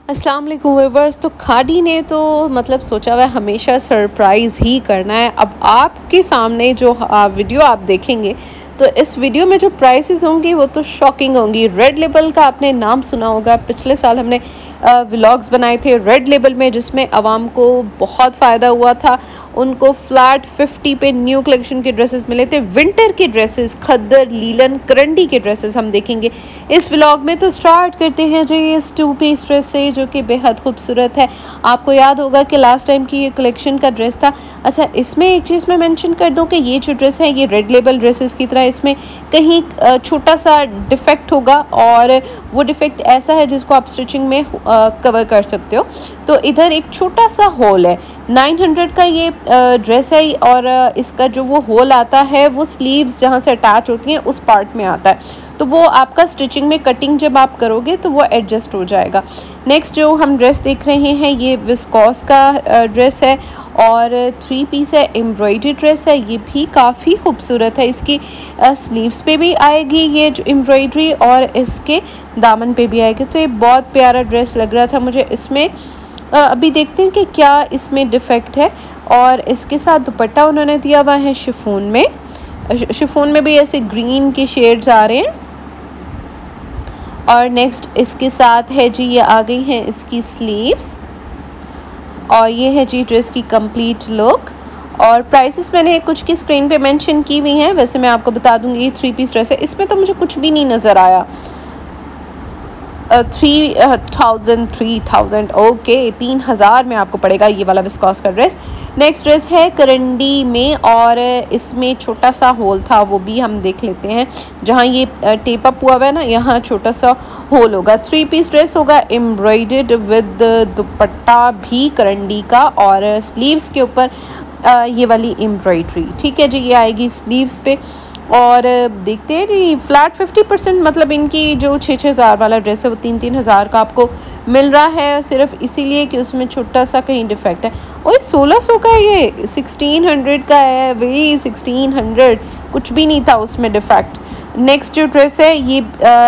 अस्सलाम वालेकुम व्यूअर्स। तो खादी ने तो मतलब सोचा हुआ है हमेशा सरप्राइज़ ही करना है। अब आपके सामने जो वीडियो आप देखेंगे तो इस वीडियो में जो प्राइसेस होंगी वो तो शॉकिंग होंगी। रेड लेबल का आपने नाम सुना होगा, पिछले साल हमने व्लॉग्स बनाए थे रेड लेबल में, जिसमें आवाम को बहुत फ़ायदा हुआ था। उनको फ्लैट 50 पे न्यू कलेक्शन के ड्रेसेस मिले थे, विंटर के ड्रेसेस, खद्दर, लीलन, करंडी के ड्रेसेस हम देखेंगे इस व्लॉग में। तो स्टार्ट करते हैं जो ये इस 2 पीस ड्रेस से, जो कि बेहद खूबसूरत है। आपको याद होगा कि लास्ट टाइम की ये कलेक्शन का ड्रेस था। अच्छा, इसमें एक चीज़ मैं मेंशन कर दूं कि ये जो ड्रेस है ये रेड लेबल ड्रेसेस की तरह इसमें कहीं छोटा सा डिफेक्ट होगा, और वो डिफेक्ट ऐसा है जिसको आप स्टिचिंग में कवर कर सकते हो। तो इधर एक छोटा सा होल है, 900 का ये ड्रेस है, और इसका जो वो होल आता है वो स्लीव्स जहाँ से अटैच होती हैं उस पार्ट में आता है। तो वो आपका स्टिचिंग में कटिंग जब आप करोगे तो वो एडजस्ट हो जाएगा। नेक्स्ट जो हम ड्रेस देख रहे हैं ये विस्कॉस का ड्रेस है, और 3 पीस है, एम्ब्रॉयडरी ड्रेस है। ये भी काफ़ी खूबसूरत है। इसकी स्लीव्स पे भी आएगी ये जो एम्ब्रॉयडरी, और इसके दामन पे भी आएगी। तो ये बहुत प्यारा ड्रेस लग रहा था मुझे। इसमें अभी देखते हैं कि क्या इसमें डिफेक्ट है। और इसके साथ दुपट्टा उन्होंने दिया हुआ है शिफॉन में। शिफॉन में भी ऐसे ग्रीन के शेड्स आ रहे हैं। और नेक्स्ट इसके साथ है जी, ये आ गई हैं इसकी स्लीव्स, और ये है जी ड्रेस की कंप्लीट लुक। और प्राइसेस मैंने कुछ की स्क्रीन पे मेंशन की हुई हैं, वैसे मैं आपको बता दूंगी। ये 3 पीस ड्रेस है, इसमें तो मुझे कुछ भी नहीं नज़र आया। 3000 ओके, 3000 में आपको पड़ेगा ये वाला विस्कॉस का ड्रेस। नेक्स्ट ड्रेस है करंडी में, और इसमें छोटा सा होल था, वो भी हम देख लेते हैं। जहाँ ये टेप अप हुआ है ना, यहाँ छोटा सा होल होगा। 3 पीस ड्रेस होगा, एम्ब्रॉयडर्ड विद दुपट्टा भी करंडी का, और स्लीव्स के ऊपर ये वाली एम्ब्रॉयडरी। ठीक है जी, ये आएगी स्लीव्स पे। और देखते हैं जी, फ्लैट 50%, मतलब इनकी जो 6,000 वाला ड्रेस है वो 3,000 का आपको मिल रहा है, सिर्फ इसीलिए कि उसमें छोटा सा कहीं डिफेक्ट है। और 1600 का है, ये 1600 का है वही 1600, कुछ भी नहीं था उसमें डिफेक्ट। नेक्स्ट जो ड्रेस है ये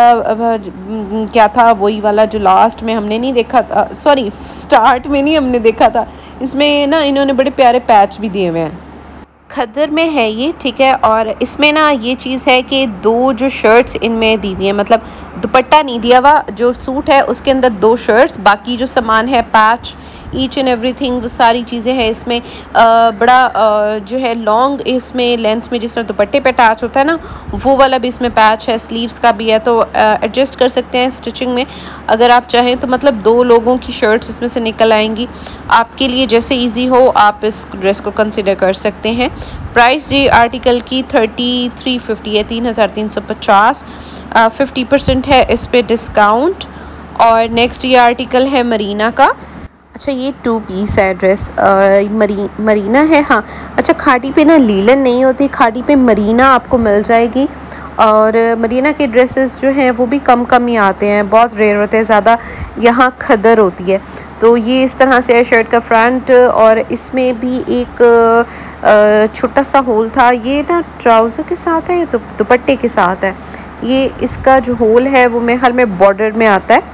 क्या था, वही वाला जो लास्ट में हमने नहीं देखा था, सॉरी स्टार्ट में नहीं हमने देखा था। इसमें ना इन्होंने बड़े प्यारे पैच भी दिए हुए हैं, खद्दर में है ये। ठीक है, और इसमें ना ये चीज़ है कि 2 जो शर्ट्स इनमें दी हुई हैं, मतलब दुपट्टा नहीं दिया हुआ, जो सूट है उसके अंदर 2 शर्ट्स, बाकी जो सामान है पैच ईच एंड एवरीथिंग वो सारी चीज़ें हैं इसमें। बड़ा जो है लॉन्ग इसमें लेंथ में जिस तरह दुपट्टे पे अटैच होता है ना, वो वाला भी इसमें पैच है, स्लीव्स का भी है। तो एडजस्ट कर सकते हैं स्टिचिंग में अगर आप चाहें तो। मतलब 2 लोगों की शर्ट्स इसमें से निकल आएंगी। आपके लिए जैसे इजी हो आप इस ड्रेस को कंसिडर कर सकते हैं। प्राइस जी आर्टिकल की 3350 है, 3350। 50% है इस पे डिस्काउंट। और नेक्स्ट ये आर्टिकल है मरीना का। अच्छा, ये 2 पीस है ड्रेस, मरीना है। हाँ अच्छा, खादी पे ना लीलन नहीं होती, खादी पे मरीना आपको मिल जाएगी। और मरीना के ड्रेसेस जो हैं वो भी कम ही आते हैं, बहुत रेयर होते हैं, ज़्यादा यहाँ खदर होती है। तो ये इस तरह से है शर्ट का फ्रंट, और इसमें भी एक छोटा सा होल था। ये ना ट्राउज़र के साथ है, ये तो दुपट्टे के साथ है। ये इसका जो होल है वो मेरे ख्याल में बॉर्डर में आता है,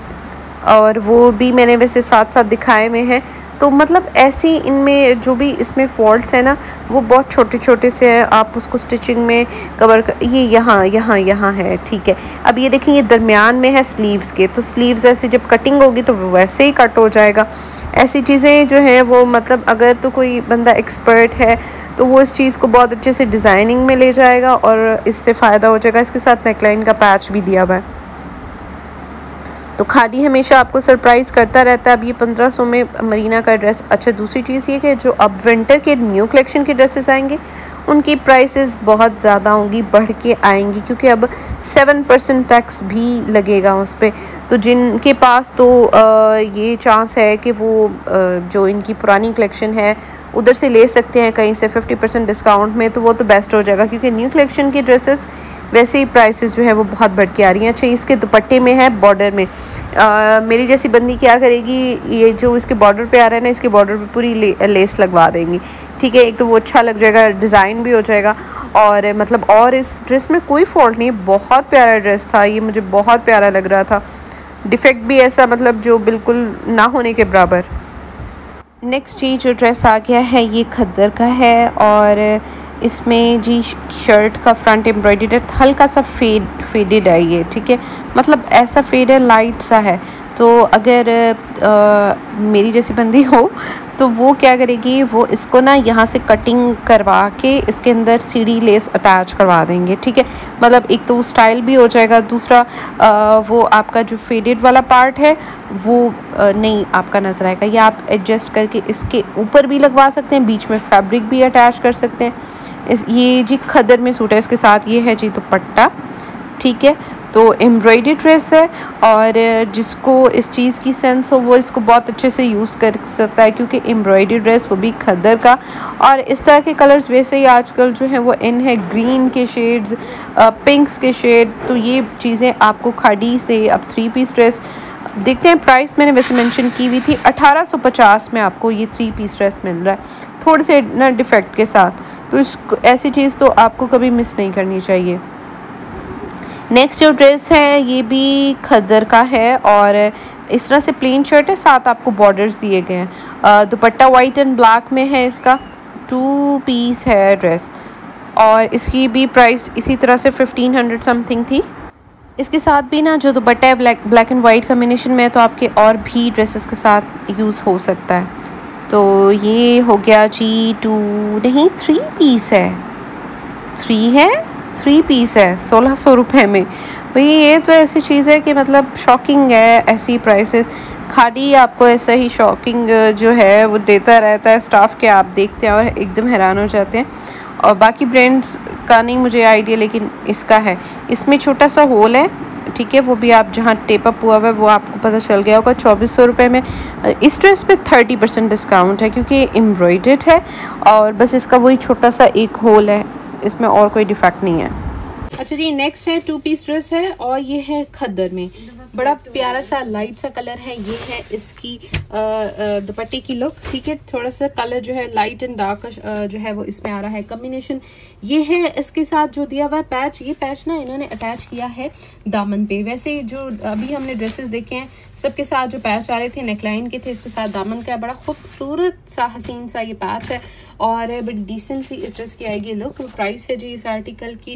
और वो भी मैंने वैसे साथ साथ दिखाए हुए हैं। तो मतलब ऐसी इनमें जो भी इसमें फॉल्ट्स हैं ना वो बहुत छोटे छोटे से हैं, आप उसको स्टिचिंग में कवर कर। ये यहाँ है। ठीक है, अब ये देखें, ये दरमियान में है स्लीव्स के, तो स्लीव्स ऐसे जब कटिंग होगी तो वो वैसे ही कट हो जाएगा। ऐसी चीज़ें जो हैं वो मतलब अगर तो कोई बंदा एक्सपर्ट है तो वो इस चीज़ को बहुत अच्छे से डिज़ाइनिंग में ले जाएगा और इससे फ़ायदा हो जाएगा। इसके साथ नेकलाइन का पैच भी दिया हुआ है। तो खादी हमेशा आपको सरप्राइज़ करता रहता है। अब ये 1500 में मरीना का ड्रेस। अच्छा, दूसरी चीज़ ये कि जो अब विंटर के न्यू कलेक्शन के ड्रेसेस आएंगे उनकी प्राइसेस बहुत ज़्यादा होंगी, बढ़ के आएंगी, क्योंकि अब 7% टैक्स भी लगेगा उस पर। तो जिनके पास तो ये चांस है कि वो जो इनकी पुरानी कलेक्शन है उधर से ले सकते हैं कहीं से 50% डिस्काउंट में, तो वो तो बेस्ट हो जाएगा, क्योंकि न्यू कलेक्शन की ड्रेसेस वैसे ही प्राइसेस जो है वो बहुत बढ़ के आ रही हैं। अच्छा, इसके दुपट्टे में है बॉर्डर में। मेरी जैसी बंदी क्या करेगी, ये जो इसके बॉर्डर पे आ रहा है ना, इसके बॉर्डर पे पूरी लेस लगवा देंगी। ठीक है, एक तो वो अच्छा लग जाएगा, डिज़ाइन भी हो जाएगा, और मतलब और इस ड्रेस में कोई फॉल्ट नहीं, बहुत प्यारा ड्रेस था ये, मुझे बहुत प्यारा लग रहा था। डिफेक्ट भी ऐसा मतलब जो बिल्कुल ना होने के बराबर। नेक्स्ट जी जो ड्रेस आ गया है ये खद्दर का है और इसमें जी शर्ट का फ्रंट एम्ब्रॉयडर्ड है, हल्का सा फेडेड है ये, ठीक है, मतलब ऐसा फेड है, लाइट सा है। तो अगर मेरी जैसी बंदी हो तो वो क्या करेगी, वो इसको ना यहाँ से कटिंग करवा के इसके अंदर सीढ़ी लेस अटैच करवा देंगे, ठीक है। मतलब एक तो स्टाइल भी हो जाएगा, दूसरा वो आपका जो फेडेड वाला पार्ट है वो नहीं आपका नजर आएगा। या आप एडजस्ट करके इसके ऊपर भी लगवा सकते हैं, बीच में फैब्रिक भी अटैच कर सकते हैं। ये जी खद्दर में सूट है, इसके साथ ये है जी दुपट्टा, ठीक है। तो एम्ब्रॉयडरी ड्रेस है और जिसको इस चीज़ की सेंस हो वो इसको बहुत अच्छे से यूज़ कर सकता है, क्योंकि एम्ब्रॉयडरी ड्रेस वो भी खद्दर का। और इस तरह के कलर्स वैसे ही आजकल जो है वो इन है, ग्रीन के शेड्स, पिंक्स के शेड, तो ये चीज़ें आपको खाड़ी से अब 3 पीस ड्रेस देखते हैं। प्राइस मैंने वैसे मेंशन की हुई थी 1850 में आपको ये 3 पीस ड्रेस मिल रहा है, थोड़े से ना डिफेक्ट के साथ। तो इसको ऐसी चीज़ तो आपको कभी मिस नहीं करनी चाहिए। नेक्स्ट जो ड्रेस है ये भी खद्दर का है और इस तरह से प्लेन शर्ट है, साथ आपको बॉर्डर्स दिए गए हैं। दुपट्टा वाइट एंड ब्लैक में है, इसका 2 पीस है ड्रेस और इसकी भी प्राइस इसी तरह से 1500 समथिंग थी। इसके साथ भी ना जो दुपट्टा है ब्लैक एंड वाइट कम्बिनेशन में है, तो आपके और भी ड्रेसेस के साथ यूज़ हो सकता है। तो ये हो गया जी 3 पीस है, 3 पीस है 1600 रुपये में। भाई ये तो ऐसी चीज़ है कि मतलब शॉकिंग है, ऐसी प्राइसेस। खाड़ी आपको ऐसा ही शॉकिंग जो है वो देता रहता है स्टाफ के, आप देखते हैं और एकदम हैरान हो जाते हैं। और बाकी ब्रांड्स का नहीं मुझे आइडिया, लेकिन इसका है, इसमें छोटा सा होल है, ठीक है, वो भी आप जहाँ टेप अप हुआ है वो आपको पता चल गया होगा। 2400 रुपये में इस ड्रेस पे 30% डिस्काउंट है, क्योंकि एम्ब्रॉयडर्ड है और बस इसका वही छोटा सा एक होल है, इसमें और कोई डिफेक्ट नहीं है। अच्छा जी, नेक्स्ट है 2 पीस ड्रेस है और ये है खद्दर में, बड़ा प्यारा सा लाइट सा कलर है। ये है इसकी दुपट्टे की लुक, ठीक है, थोड़ा सा कलर जो है लाइट एंड डार्क जो है वो इसमें आ रहा है कॉम्बिनेशन। ये है इसके साथ जो दिया हुआ है पैच, ये पैच ना इन्होंने अटैच किया है दामन पे। वैसे जो अभी हमने ड्रेसेस देखे हैं सबके साथ जो पैच आ रहे थे नेकलाइन के थे, इसके साथ दामन का बड़ा खूबसूरत सा हसीन सा ये पैच है और बड़ी डिसेंट सी इस ड्रेस की आएगी लुक। प्राइस है जी इस आर्टिकल की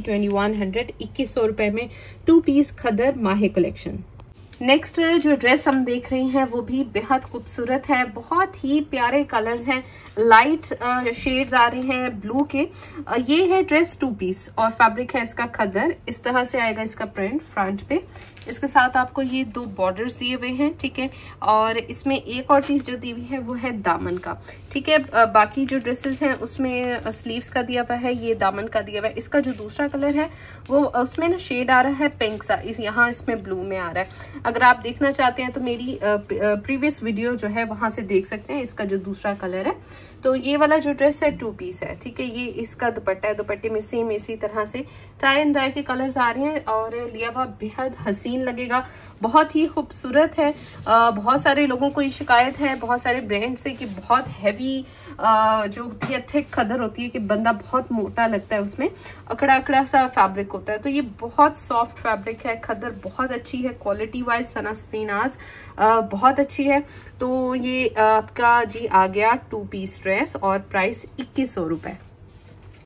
2100 रुपए में 2 पीस खद्दर माहे कलेक्शन। नेक्स्ट जो ड्रेस हम देख रहे हैं वो भी बेहद खूबसूरत है, बहुत ही प्यारे कलर्स हैं, लाइट शेड्स आ रहे हैं ब्लू के। ये है ड्रेस 2 पीस और फैब्रिक है इसका खद्दर। इस तरह से आएगा इसका प्रिंट फ्रंट पे, इसके साथ आपको ये 2 बॉर्डर्स दिए हुए हैं, ठीक है। और इसमें एक और चीज जो दी हुई है वो है दामन का, ठीक है। बाकी जो ड्रेसेस हैं उसमें स्लीव्स का दिया हुआ है, ये दामन का दिया हुआ है। इसका जो दूसरा कलर है वो उसमें ना शेड आ रहा है पिंक सा, यहाँ इसमें ब्लू में आ रहा है। अगर आप देखना चाहते हैं तो मेरी प्रीवियस वीडियो जो है वहां से देख सकते हैं इसका जो दूसरा कलर है। तो ये वाला जो ड्रेस है 2 पीस है, ठीक है। ये इसका दुपट्टा है, दुपट्टे में सेम इसी तरह से टाई एंड डाई के कलर्स आ रहे हैं और लिया हुआ बेहद हसीन लगेगा, बहुत ही खूबसूरत है। बहुत सारे लोगों को ये शिकायत है बहुत सारे ब्रांड से कि बहुत हैवी जो होती है थिक खद्दर होती है कि बंदा बहुत मोटा लगता है, उसमें अकड़ा अकड़ा सा फैब्रिक होता है। तो ये बहुत सॉफ्ट फैब्रिक है, खद्दर बहुत अच्छी है क्वालिटी वाइज, सना स्प्रीनाज बहुत अच्छी है। तो ये आपका जी आ गया 2 पीस ड्रेस और प्राइस 2100 रुपये।